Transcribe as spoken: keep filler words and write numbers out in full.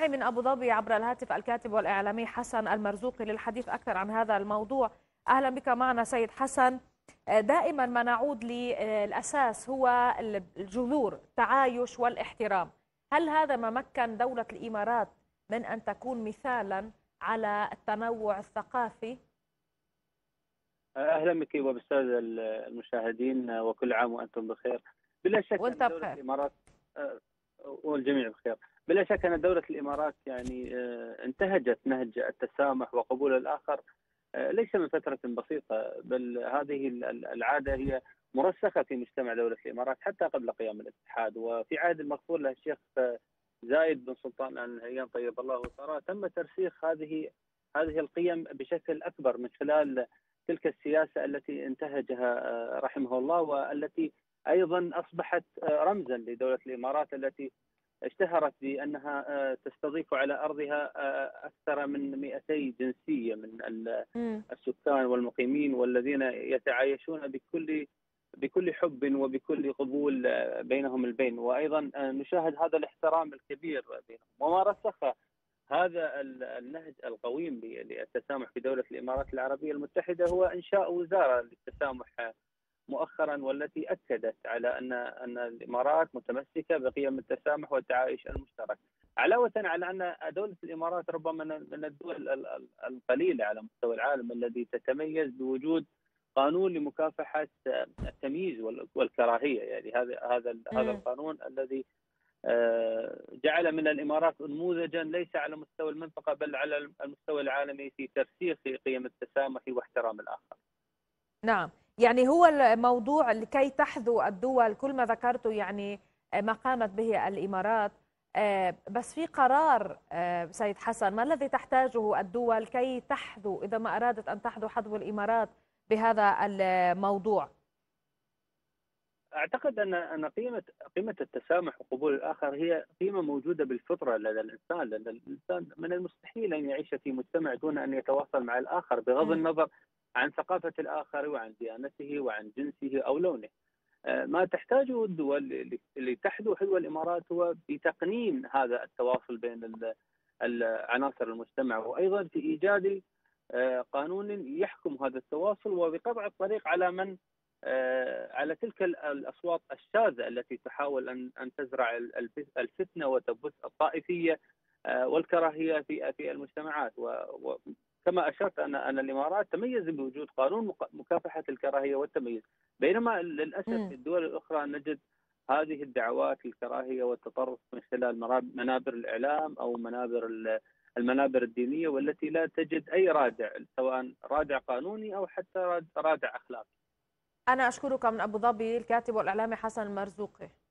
من أبو ظبي عبر الهاتف الكاتب والإعلامي حسن المرزوقي للحديث أكثر عن هذا الموضوع. أهلا بك معنا سيد حسن. دائما ما نعود للأساس هو الجذور، التعايش والاحترام. هل هذا ما مكن دولة الإمارات من أن تكون مثالا على التنوع الثقافي؟ اهلا بك وبالساده المشاهدين، وكل عام وانتم بخير. بلا شك وأنت ان دوله بخير. الامارات آه، والجميع بخير. بلا شك ان دوله الامارات يعني آه، انتهجت نهج التسامح وقبول الاخر، آه، ليس من فتره بسيطه، بل هذه العاده هي مرسخه في مجتمع دوله الامارات حتى قبل قيام الاتحاد. وفي عهد المغفور له الشيخ آه، زايد بن سلطان ال نهيان طيب الله ثراه تم ترسيخ هذه هذه القيم بشكل اكبر من خلال تلك السياسة التي انتهجها رحمه الله، والتي أيضا أصبحت رمزا لدولة الإمارات التي اشتهرت بأنها تستضيف على أرضها أكثر من مئتي جنسية من السكان والمقيمين، والذين يتعايشون بكل بكل حب وبكل قبول بينهم البين. وأيضا نشاهد هذا الاحترام الكبير بينهم. وما رسخ هذا النهج القويم للتسامح في دولة الإمارات العربية المتحدة هو إنشاء وزارة للتسامح مؤخرا، والتي أكدت على أن أن الإمارات متمسكة بقيم التسامح والتعايش المشترك، علاوة على أن دولة الإمارات ربما من الدول القليلة على مستوى العالم الذي تتميز بوجود قانون لمكافحة التمييز والكراهية. يعني هذا هذا هذا القانون الذي جعل من الإمارات نموذجا ليس على مستوى المنطقة بل على المستوى العالمي في ترسيخ قيم التسامح واحترام الآخر. نعم، يعني هو الموضوع لكي تحذو الدول كل ما ذكرته، يعني ما قامت به الإمارات. بس في قرار سيد حسن، ما الذي تحتاجه الدول كي تحذو إذا ما أرادت أن تحذو حذو الإمارات بهذا الموضوع؟ اعتقد ان ان قيمه قيمه التسامح وقبول الاخر هي قيمه موجوده بالفطره لدى الانسان، لان الانسان من المستحيل ان يعيش في مجتمع دون ان يتواصل مع الاخر بغض النظر عن ثقافه الاخر وعن ديانته وعن جنسه او لونه. ما تحتاجه الدول لتحذو حذو الامارات هو بتقنين هذا التواصل بين عناصر المجتمع، وايضا في ايجاد قانون يحكم هذا التواصل، وبقطع الطريق على من على تلك الاصوات الشاذه التي تحاول ان ان تزرع الفتنه وتبث الطائفيه والكراهيه في في المجتمعات. وكما اشرت ان ان الامارات تميز بوجود قانون مكافحه الكراهيه والتمييز، بينما للاسف في الدول الاخرى نجد هذه الدعوات للكراهيه والتطرف من خلال منابر الاعلام او منابر المنابر الدينيه، والتي لا تجد اي رادع، سواء رادع قانوني او حتى رادع اخلاقي. أنا أشكرك من أبو ظبي الكاتب والإعلامي حسن المرزوقي.